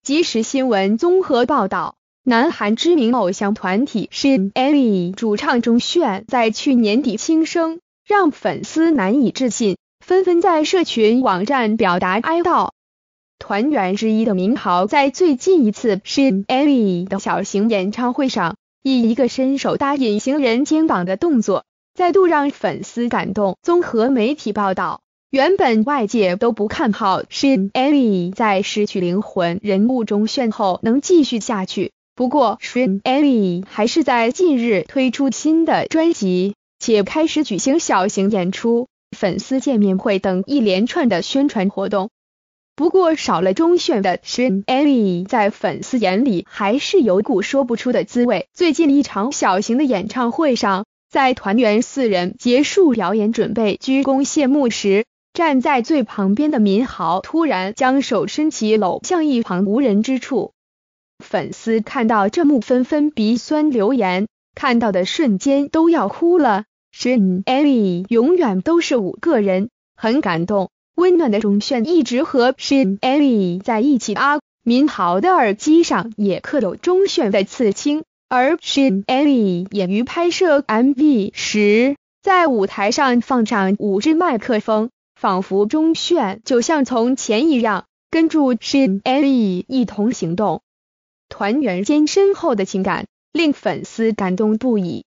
即时新闻综合报道，南韩知名偶像团体 Shin主唱钟铉在去年底轻生，让粉丝难以置信，纷纷在社群网站表达哀悼。团员之一的明豪在最近一次 Shin 的小型演唱会上，以一个伸手搭隐形人肩膀的动作，再度让粉丝感动。综合媒体报道，原本外界都不看好 Shin 在失去灵魂人物钟铉后能继续下去，不过 Shin 还是在近日推出新的专辑，且开始举行小型演出、粉丝见面会等一连串的宣传活动。不过少了钟铉的 Shin 在粉丝眼里还是有股说不出的滋味。最近一场小型的演唱会上，在团员4人结束表演准备鞠躬谢幕时，站在最旁边的民豪突然将手伸起搂向一旁无人之处。粉丝看到这幕纷纷鼻酸留言，看到的瞬间都要哭了。Shin 永远都是5个人，很感动。温暖的钟铉一直和 Shin 在一起啊，民豪的耳机上也刻有钟铉的刺青，而 Shin 也于拍摄 MV 时，在舞台上放上5支麦克风，仿佛钟铉就像从前一样，跟住 Shin 一同行动。团员间深厚的情感，令粉丝感动不已。